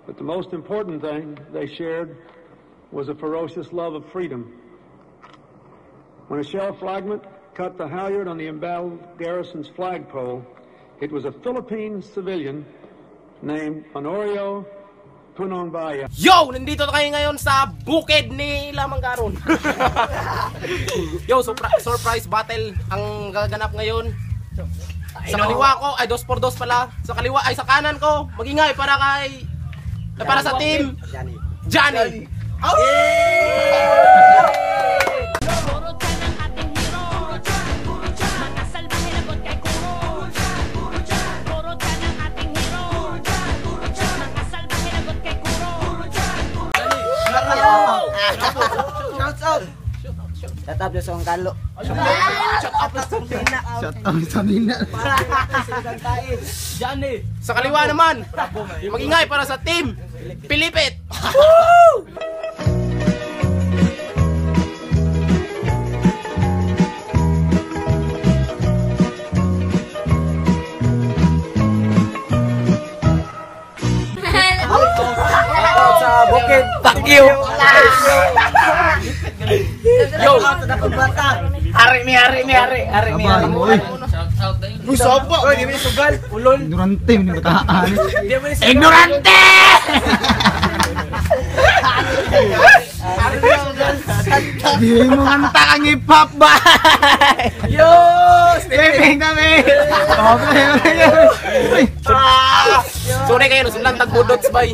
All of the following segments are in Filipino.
But the most important thing they shared was a ferocious love of freedom. When a shell fragment cut the halyard on the embattled garrison's flagpole, it was a Philippine civilian named Honorio Punongbaya. Yo! Nandito tayo ngayon sa bukid ni Lamang Garon. Yo, surprise battle ang gaganap ngayon. Sa kaliwa ko, ay 2x2 pala. Sa kaliwa, ay sa kanan ko, magingay para sa team Johnny. Shut up sa Kalo. Shut up sa Mina. Johnny. Sa kaliwa naman, magingay para sa team Pilipit. Sa bukid. Fuck you. Yo, Hari mi. gusto po. Oy, di mo sugal. Ulol. Ignorante, hindi matahaan. Ignorante! Di mo kanta kang hip-hop ba? Yo! Stepping kami! Sorry kayo, nasundan tagbudots bay.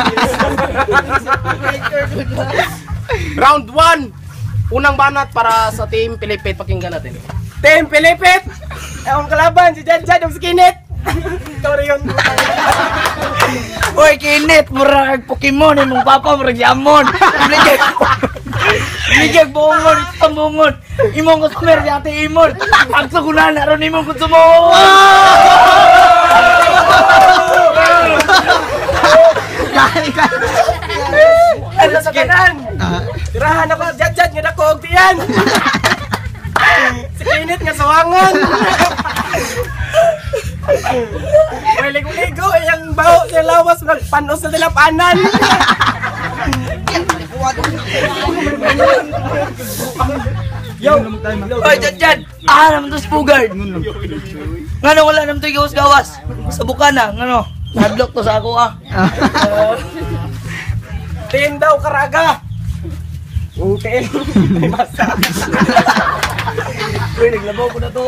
Round 1. Unang banat para sa team Pilipit. Pakinggan natin. Team Pilipit! Ang kalaban, si Jan yung skinit! Ikaw rin yun. Uy, kinit! Murag Pokemon, imong papa, murag Yamon! Ligag buongon, itong buongon! Imong customer, si ate Imon! Pagsukunan, naroon imong konsumo! Ano sa kanan? Tirahan ako, jad-jad, nga na ko, tiyan! Si kinit nga sawangan! May ligo-ligo, yung baho niya lawas, nagpanos na tilapanan! Yo! Oy, jad-jad! Naman to spugard! Ngano wala naman to gawas-gawas? Sa bukana, ngano? Nadlock to sa ako Team daw, Karaga! Team! May masa! Uy, naglabaw ko na to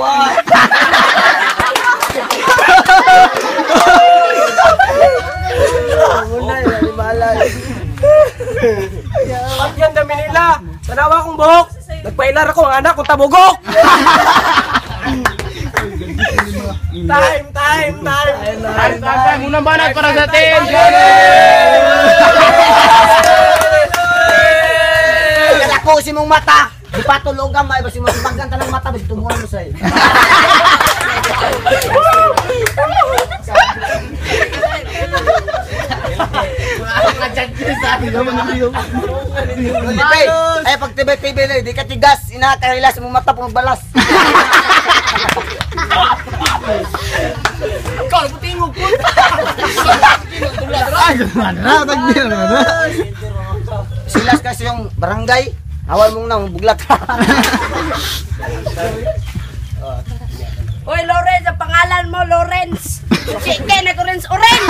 Muna yun, animalan. Pag yan dami nila, tanawa kong buhok. Nagpailar ako ang anak kong tabugok. Time. Unang banat para sa team Ako si mong mata. Di pa tulog ka, may basi mo pagkanta ng mata, basi tumuhan mo sa'yo. Ay, pag tibay-tibay na, di ka tigas, inakarilas mong mata pong balas. Ikaw, puting mo po. Silas kasi yung barangay, awal mong nang buglat. Oy, Lawrence, ang pangalan mo, Lawrence. Chicken ako rin orange.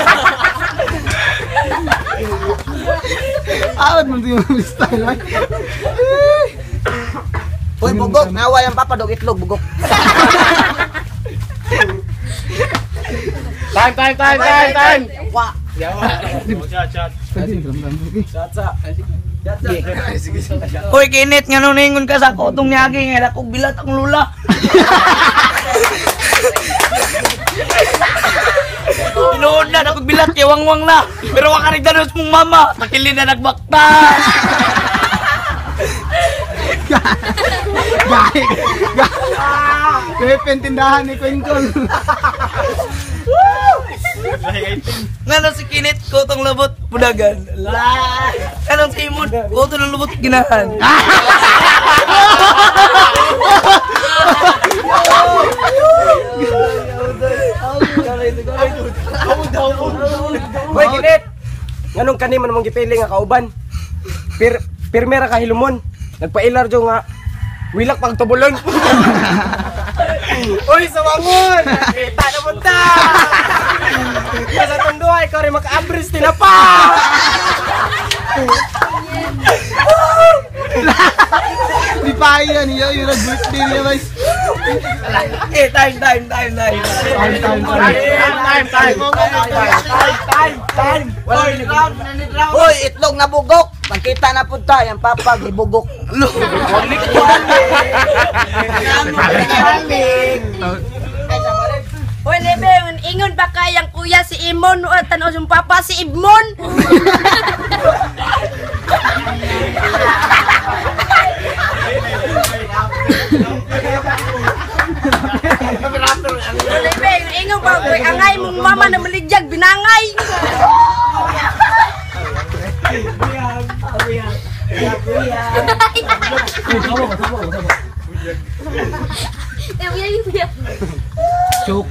Awad mo ito yung style. Uy, bugok, nawa yung papadog, itlog, bugok. Time. Wah. Uy, kinit nga nung ningon ka sa kotong niyagi nga dakog bilat ang lula. Tinuod na, dakog bilat, kiwangwang na. Pero wakarigdanos mong mama, takilin na nagbaktan. Kaya pentindahan ni Kwinkol. Nga si kinit, kotong labot, pudagan. Anong si Imon, kotong ng labot, ginahan. Uy, kinit! Nganong kani man mong gipiling nga kauban. Pirmera ka hilumon. Nagpailar jo nga wilak pag tubulon. Uy, sawangon! Kita na mo ta! Sa tunduay, ikaw rin maka-abris tinapa! Di pa yan, yung nag-birthday niya, guys. Time! Hoy, itlog na bugok. Magkita na punta, yung papa, gibugok. Hoy, Lebe, ingon ba kayang kuya si Imon o tanaw yung papa si Ibmon? Hoy, Lebe, ingon ba koy angay mong mama na maligyag binangay? Chok.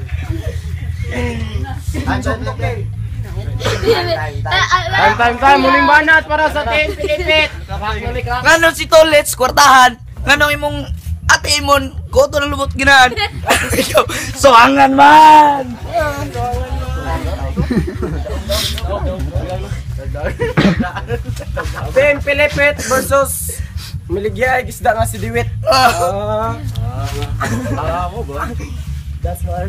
Time, muling banat para sa Team Pilipit. Ngano si Tolets, kwartahan. Ngano imong ate imon, koto ng lumot ginaan. Soangan man! Team Pilipit versus Miligya, gisda nga si Diwit. That's Mars.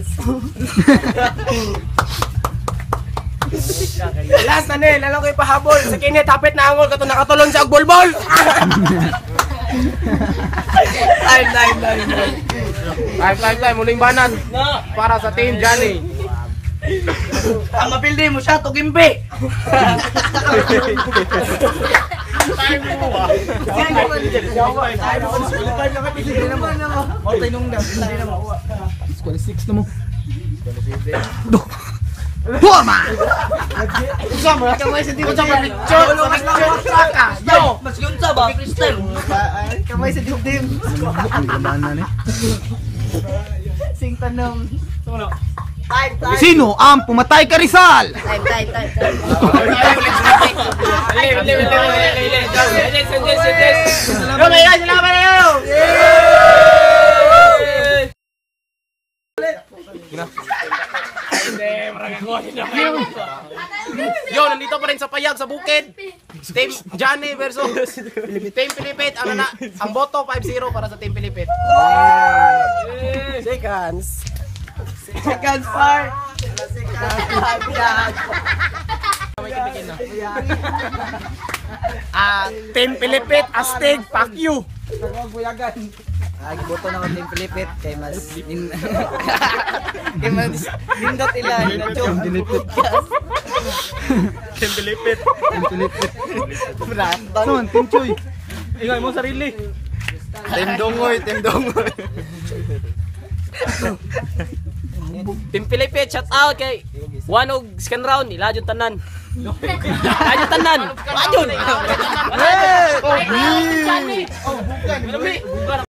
Last na nil, alam ko ipahabol. Sa kinit, hapit na angol ka to nakatulon sa agbolbol. Time, muling banat para sa Team Johnny. Ang mapildi mo siya, tugimpi! Toma! Kamay sa dibdib! Mas yunta ba? Freestyle! Kamay sa dibdib! Sing tanong! Sino ang pumatay ka Rizal? Time. Yo, nandito pa rin sa payag sa bukid. Team Johnny versus Team Pilipit. Ang boto 5-0 para sa Team Pilipit. Seconds. Far! Team Pilipit, astig, fuck you. Boto na ko Team Pilipit kay mas kay mas nindot ilan na joke. Team Pilipit. Son, Team Choy. Ingay mo sarili. Team Dongoy. Team Pilipit, shout out kay One og second round, ilajud tanan. Ilajud tanan. Ilajud.